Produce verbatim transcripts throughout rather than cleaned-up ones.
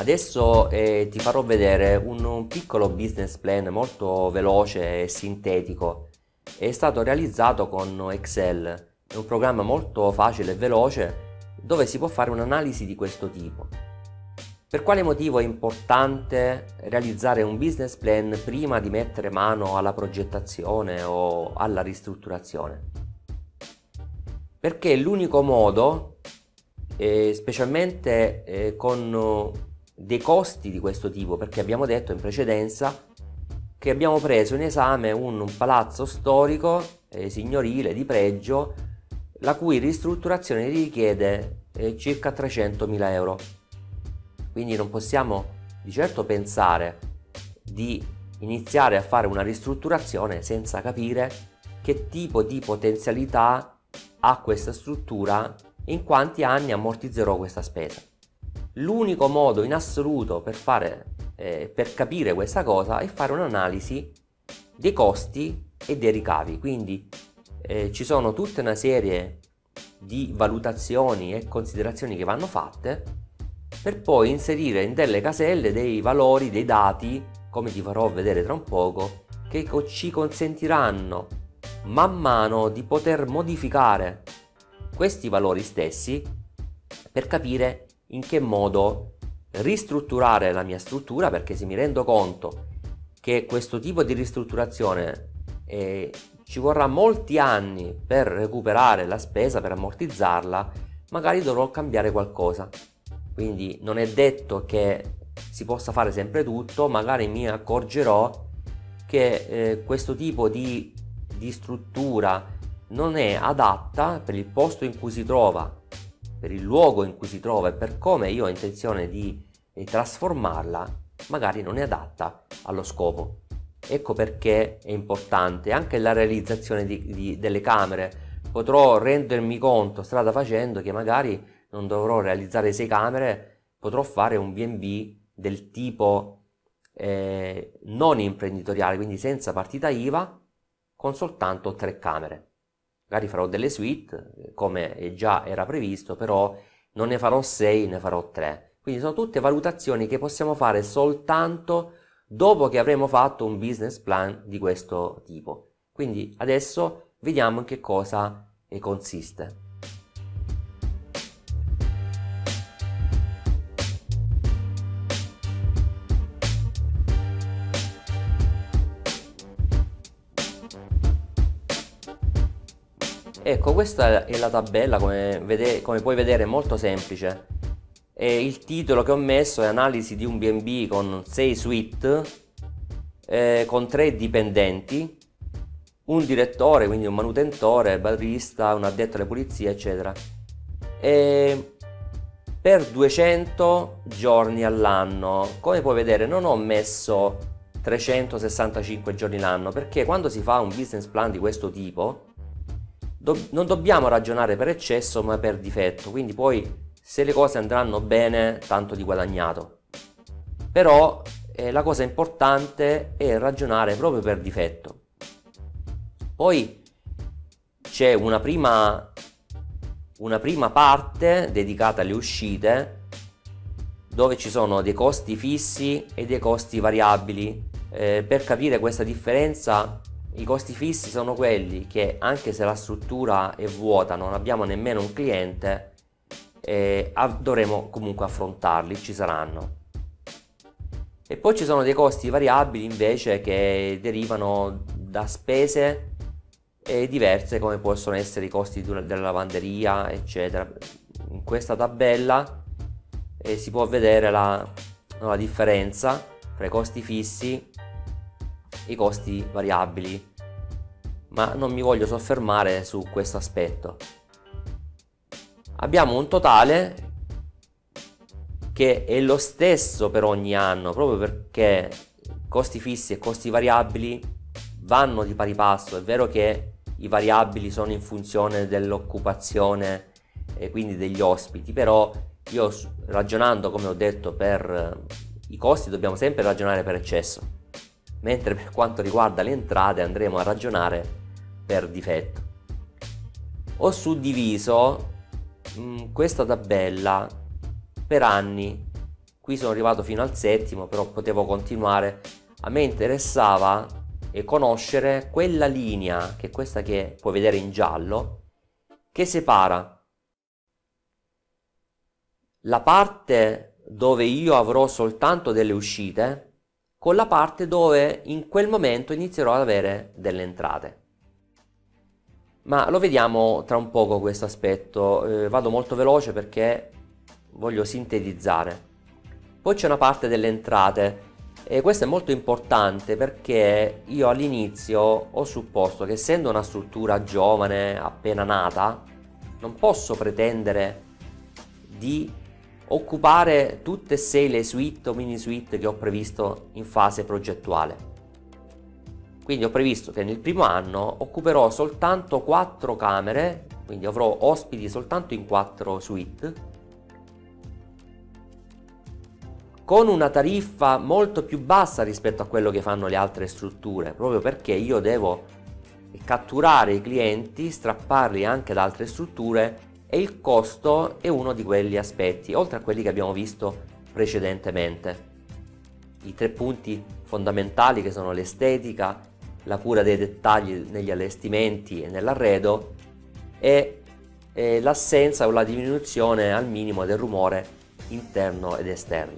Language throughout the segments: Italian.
Adesso eh, ti farò vedere un, un piccolo business plan molto veloce e sintetico. È stato realizzato con Excel, è un programma molto facile e veloce dove si può fare un'analisi di questo tipo. Per quale motivo è importante realizzare un business plan prima di mettere mano alla progettazione o alla ristrutturazione? Perché è l'unico modo, eh, specialmente eh, con dei costi di questo tipo, perché abbiamo detto in precedenza che abbiamo preso in esame un, un palazzo storico eh, signorile di pregio, la cui ristrutturazione richiede eh, circa trecentomila euro. Quindi non possiamo di certo pensare di iniziare a fare una ristrutturazione senza capire che tipo di potenzialità ha questa struttura e in quanti anni ammortizzerò questa spesa. L'unico modo in assoluto per fare, eh, per capire questa cosa è fare un'analisi dei costi e dei ricavi. Quindi eh, ci sono tutta una serie di valutazioni e considerazioni che vanno fatte per poi inserire in delle caselle dei valori, dei dati, come ti farò vedere tra un poco, che ci consentiranno man mano di poter modificare questi valori stessi per capire in che modo ristrutturare la mia struttura, perché se mi rendo conto che questo tipo di ristrutturazione eh, ci vorrà molti anni per recuperare la spesa, per ammortizzarla, magari dovrò cambiare qualcosa. Quindi non è detto che si possa fare sempre tutto, magari mi accorgerò che eh, questo tipo di, di struttura non è adatta per il posto in cui si trova, per il luogo in cui si trova e per come io ho intenzione di, di trasformarla, magari non è adatta allo scopo. Ecco perché è importante anche la realizzazione di, di, delle camere. Potrò rendermi conto strada facendo che magari non dovrò realizzare sei camere, potrò fare un B and B del tipo eh, non imprenditoriale, quindi senza partita I V A, con soltanto tre camere. Magari farò delle suite, come già era previsto, però non ne farò sei, ne farò tre. Quindi sono tutte valutazioni che possiamo fare soltanto dopo che avremo fatto un business plan di questo tipo. Quindi adesso vediamo in che cosa consiste. Ecco, questa è la tabella, come, vede, come puoi vedere è molto semplice. E il titolo che ho messo è analisi di un B and B con sei suite, eh, con tre dipendenti, un direttore, quindi un manutentore, barista, un addetto alle pulizie, eccetera. E per duecento giorni all'anno. Come puoi vedere non ho messo trecentosessantacinque giorni l'anno, perché quando si fa un business plan di questo tipo Do- non dobbiamo ragionare per eccesso ma per difetto, quindi poi se le cose andranno bene tanto di guadagnato. Però eh, la cosa importante è ragionare proprio per difetto. Poi c'è una prima, una prima parte dedicata alle uscite, dove ci sono dei costi fissi e dei costi variabili. Eh, per capire questa differenza, i costi fissi sono quelli che, anche se la struttura è vuota, non abbiamo nemmeno un cliente, eh, dovremo comunque affrontarli, ci saranno. E poi ci sono dei costi variabili invece che derivano da spese eh, diverse, come possono essere i costi della lavanderia, eccetera. In questa tabella eh, si può vedere la, la differenza tra i costi fissi e i costi variabili, ma non mi voglio soffermare su questo aspetto. Abbiamo un totale che è lo stesso per ogni anno, proprio perché costi fissi e costi variabili vanno di pari passo. È vero che i variabili sono in funzione dell'occupazione e quindi degli ospiti, però io, ragionando come ho detto per i costi, dobbiamo sempre ragionare per eccesso, mentre per quanto riguarda le entrate andremo a ragionare per difetto. Ho suddiviso mh, questa tabella per anni, qui sono arrivato fino al settimo, però potevo continuare. A me interessava conoscere quella linea, che è questa che puoi vedere in giallo, che separa la parte dove io avrò soltanto delle uscite con la parte dove in quel momento inizierò ad avere delle entrate. Ma lo vediamo tra un poco questo aspetto, eh, vado molto veloce perché voglio sintetizzare. Poi c'è una parte delle entrate e questo è molto importante perché io all'inizio ho supposto che, essendo una struttura giovane, appena nata, non posso pretendere di occupare tutte e sei le suite o mini suite che ho previsto in fase progettuale. Quindi ho previsto che nel primo anno occuperò soltanto quattro camere, quindi avrò ospiti soltanto in quattro suite, con una tariffa molto più bassa rispetto a quello che fanno le altre strutture, proprio perché io devo catturare i clienti, strapparli anche da altre strutture, e il costo è uno di quegli aspetti, oltre a quelli che abbiamo visto precedentemente. I tre punti fondamentali, che sono l'estetica, la cura dei dettagli negli allestimenti e nell'arredo, e, e l'assenza o la diminuzione al minimo del rumore interno ed esterno.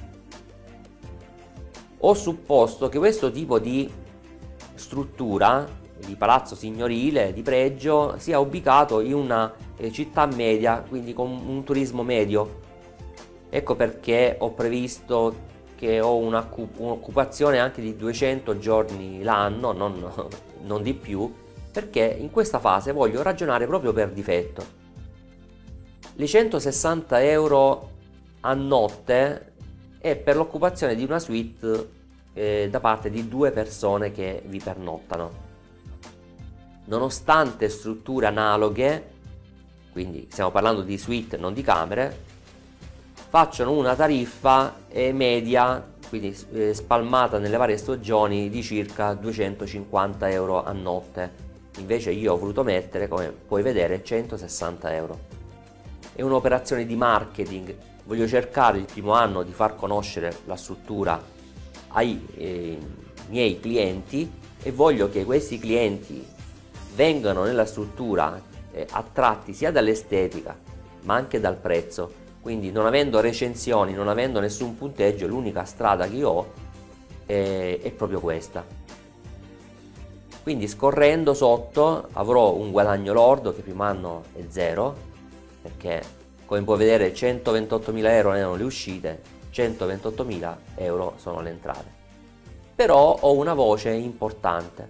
Ho supposto che questo tipo di struttura, di palazzo signorile, di pregio, sia ubicato in una eh, città media, quindi con un turismo medio. Ecco perché ho previsto che ho un'occupazione anche di duecento giorni l'anno, non, non di più, perché in questa fase voglio ragionare proprio per difetto. Le centosessanta euro a notte è per l'occupazione di una suite eh, da parte di due persone che vi pernottano. Nonostante strutture analoghe, quindi stiamo parlando di suite, non di camere, facciano una tariffa eh, media, quindi eh, spalmata nelle varie stagioni, di circa duecentocinquanta euro a notte. Invece io ho voluto mettere, come puoi vedere, centosessanta euro. È un'operazione di marketing. Voglio cercare il primo anno di far conoscere la struttura ai eh, miei clienti, e voglio che questi clienti vengano nella struttura eh, attratti sia dall'estetica ma anche dal prezzo. Quindi, non avendo recensioni, non avendo nessun punteggio, l'unica strada che io ho è, è proprio questa. Quindi, scorrendo sotto, avrò un guadagno lordo che il primo anno è zero, perché come puoi vedere centoventottomila euro erano le uscite, centoventottomila euro sono le entrate. Però ho una voce importante,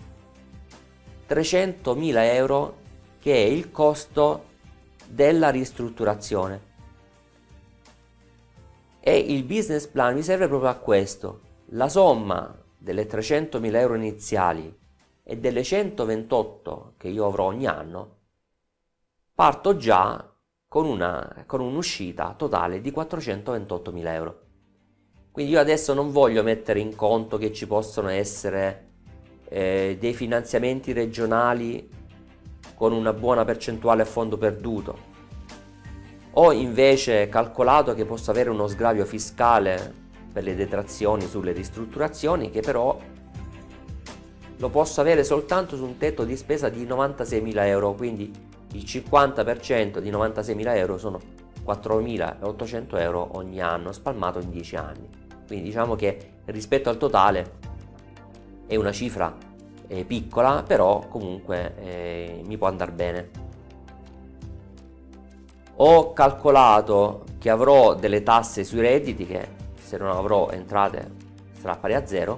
trecentomila euro, che è il costo della ristrutturazione. E il business plan mi serve proprio a questo. La somma delle trecentomila euro iniziali e delle centoventotto che io avrò ogni anno, parto già con una con un'uscita totale di quattrocentoventottomila euro. Quindi io adesso non voglio mettere in conto che ci possono essere eh, dei finanziamenti regionali con una buona percentuale a fondo perduto. Ho invece calcolato che posso avere uno sgravio fiscale per le detrazioni sulle ristrutturazioni, che però lo posso avere soltanto su un tetto di spesa di novantaseimila euro, quindi il cinquanta per cento di novantaseimila euro sono quattromilaottocento euro ogni anno, spalmato in dieci anni. Quindi diciamo che rispetto al totale è una cifra eh, piccola, però comunque eh, mi può andare bene. Ho calcolato che avrò delle tasse sui redditi che, se non avrò entrate, sarà pari a zero.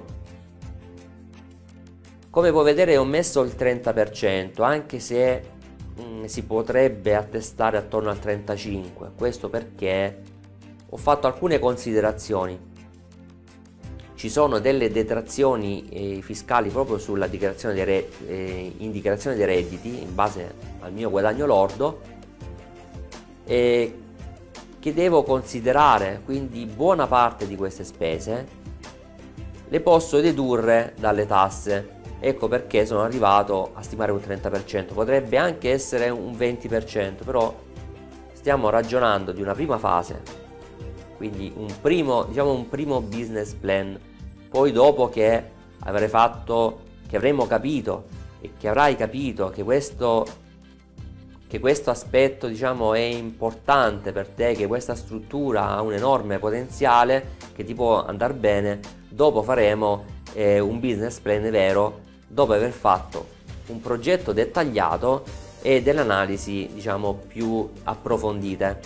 Come puoi vedere ho messo il trenta per cento, anche se mh, si potrebbe attestare attorno al trentacinque per cento. Questo perché ho fatto alcune considerazioni. Ci sono delle detrazioni eh, fiscali proprio sulla dichiarazione dei re, eh, in dichiarazione dei redditi, in base al mio guadagno lordo, e che devo considerare. Quindi buona parte di queste spese le posso dedurre dalle tasse. Ecco perché sono arrivato a stimare un trenta per cento, potrebbe anche essere un venti per cento, però stiamo ragionando di una prima fase quindi un primo, diciamo un primo business plan. Poi dopo che avrai fatto, che avremo capito e che avrai capito che questo, che questo aspetto diciamo è importante per te, che questa struttura ha un enorme potenziale, che ti può andare bene, dopo faremo eh, un business plan vero, dopo aver fatto un progetto dettagliato e delle analisi diciamo più approfondite.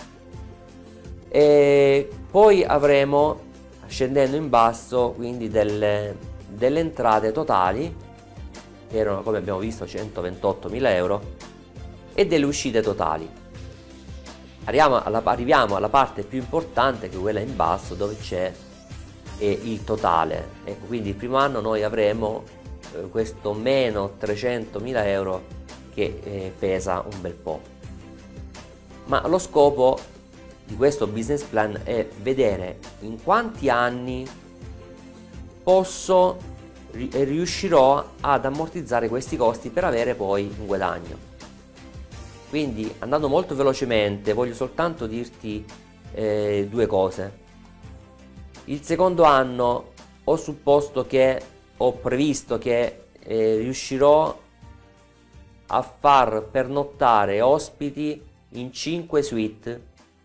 E poi avremo, scendendo in basso, quindi delle, delle entrate totali che erano, come abbiamo visto, centoventottomila euro, e delle uscite totali. Arriviamo alla, arriviamo alla parte più importante, che è quella in basso, dove c'è eh, il totale. Ecco, quindi il primo anno noi avremo eh, questo meno trecentomila euro che eh, pesa un bel po'. Ma lo scopo di questo business plan è vedere in quanti anni posso e riuscirò ad ammortizzare questi costi per avere poi un guadagno. Quindi, andando molto velocemente, voglio soltanto dirti eh, due cose. Il secondo anno ho supposto che ho previsto che eh, riuscirò a far pernottare ospiti in cinque suite.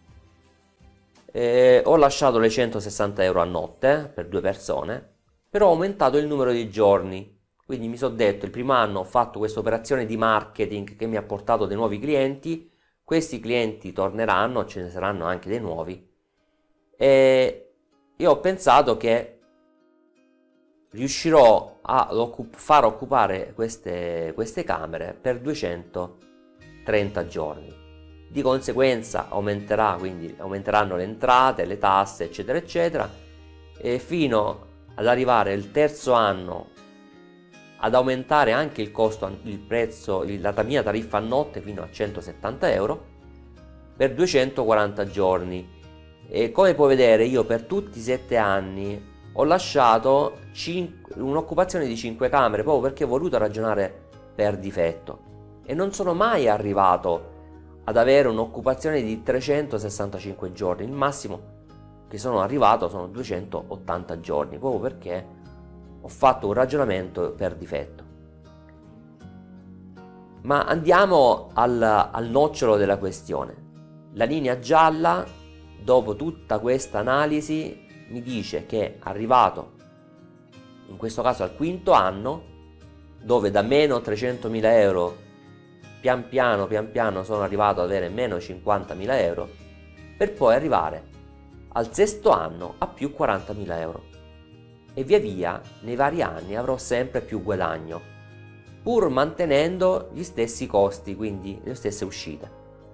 Eh, ho lasciato le centosessanta euro a notte per due persone, però ho aumentato il numero di giorni. Quindi mi sono detto, il primo anno ho fatto questa operazione di marketing che mi ha portato dei nuovi clienti, questi clienti torneranno, ce ne saranno anche dei nuovi, e io ho pensato che riuscirò a occup- far occupare queste, queste camere per duecentotrenta giorni. Di conseguenza aumenterà, quindi aumenteranno le entrate, le tasse, eccetera eccetera, e fino ad arrivare il terzo anno ad aumentare anche il costo, il prezzo, la mia tariffa a notte fino a centosettanta euro per duecentoquaranta giorni. E come puoi vedere, io per tutti i sette anni ho lasciato un'occupazione di cinque camere, proprio perché ho voluto ragionare per difetto, e non sono mai arrivato ad avere un'occupazione di trecentosessantacinque giorni. Il massimo che sono arrivato sono duecentottanta giorni, proprio perché ho fatto un ragionamento per difetto. Ma andiamo al, al nocciolo della questione. La linea gialla, dopo tutta questa analisi, mi dice che arrivato in questo caso al quinto anno, dove da meno trecentomila euro pian piano pian piano sono arrivato ad avere meno cinquantamila euro, per poi arrivare al sesto anno a più quarantamila euro. E via via nei vari anni avrò sempre più guadagno, pur mantenendo gli stessi costi, quindi le stesse uscite.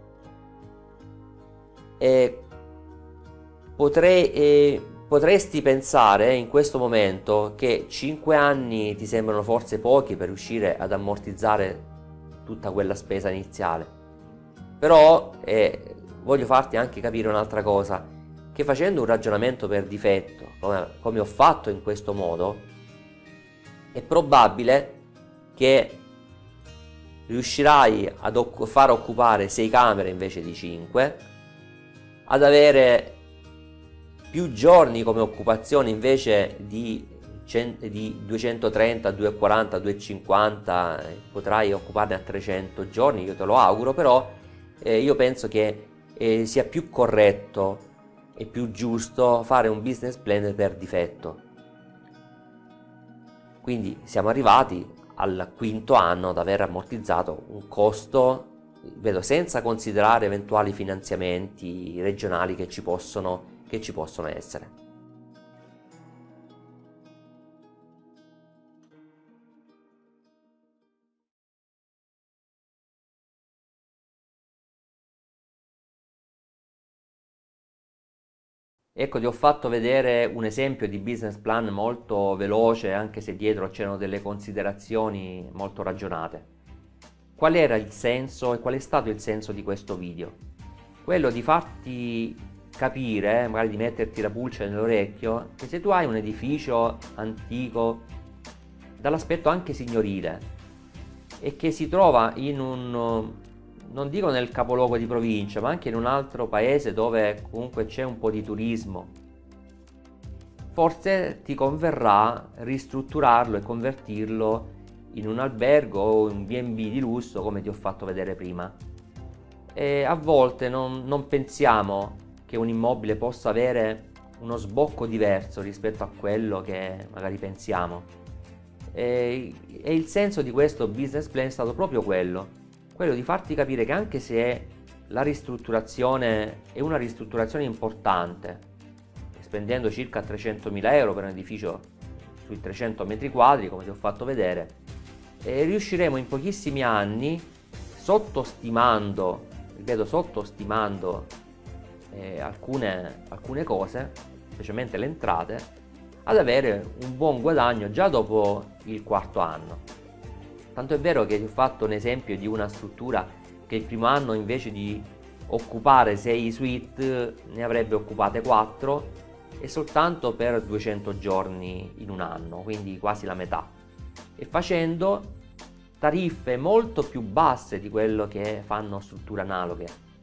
E potrei, eh, potresti pensare in questo momento che cinque anni ti sembrano forse pochi per riuscire ad ammortizzare tutta quella spesa iniziale, però eh, voglio farti anche capire un'altra cosa, che facendo un ragionamento per difetto, come, come ho fatto in questo modo, è probabile che riuscirai ad occ- far occupare sei camere invece di cinque, ad avere più giorni come occupazione invece di, cent- di duecentotrenta, duecentoquaranta, duecentocinquanta, potrai occuparne a trecento giorni, io te lo auguro, però eh, io penso che eh, sia più corretto è più giusto fare un business plan per difetto. Quindi siamo arrivati al quinto anno ad aver ammortizzato un costo, vedo, senza considerare eventuali finanziamenti regionali che ci possono, che ci possono essere. Ecco, ti ho fatto vedere un esempio di business plan molto veloce, anche se dietro c'erano delle considerazioni molto ragionate. Qual era il senso e qual è stato il senso di questo video? Quello di farti capire, magari di metterti la pulce nell'orecchio, che se tu hai un edificio antico, dall'aspetto anche signorile, e che si trova in un, non dico nel capoluogo di provincia, ma anche in un altro paese dove comunque c'è un po' di turismo, forse ti converrà ristrutturarlo e convertirlo in un albergo o un B and B di lusso, come ti ho fatto vedere prima. E a volte non, non pensiamo che un immobile possa avere uno sbocco diverso rispetto a quello che magari pensiamo. E, e il senso di questo business plan è stato proprio quello, quello di farti capire che anche se la ristrutturazione è una ristrutturazione importante, spendendo circa trecentomila euro per un edificio sui trecento metri quadri, come ti ho fatto vedere, e riusciremo in pochissimi anni, sottostimando, ripeto, sottostimando eh, alcune, alcune cose, specialmente le entrate, ad avere un buon guadagno già dopo il quarto anno. Tanto è vero che ti ho fatto un esempio di una struttura che il primo anno, invece di occupare sei suite, ne avrebbe occupate quattro, e soltanto per duecento giorni in un anno, quindi quasi la metà, e facendo tariffe molto più basse di quello che fanno strutture analoghe.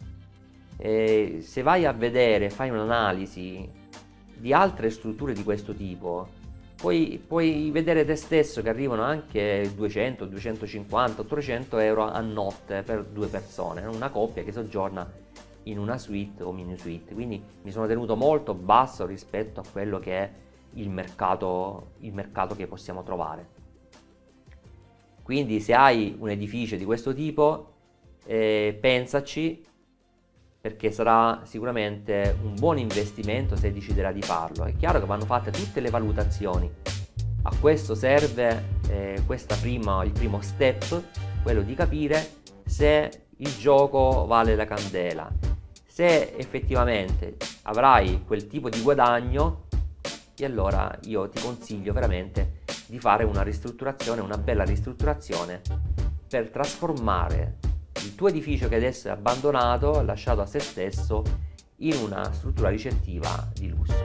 E se vai a vedere, fai un'analisi di altre strutture di questo tipo, puoi, puoi vedere te stesso che arrivano anche duecento, duecentocinquanta, trecento euro a notte per due persone, una coppia che soggiorna in una suite o mini suite. Quindi mi sono tenuto molto basso rispetto a quello che è il mercato, il mercato che possiamo trovare. Quindi se hai un edificio di questo tipo, eh, pensaci, perché sarà sicuramente un buon investimento se deciderai di farlo. È chiaro che vanno fatte tutte le valutazioni. A questo serve eh, questa prima, il primo step, quello di capire se il gioco vale la candela, se effettivamente avrai quel tipo di guadagno, e allora io ti consiglio veramente di fare una ristrutturazione, una bella ristrutturazione, per trasformare il tuo edificio che adesso è abbandonato, lasciato a se stesso, in una struttura ricettiva di lusso.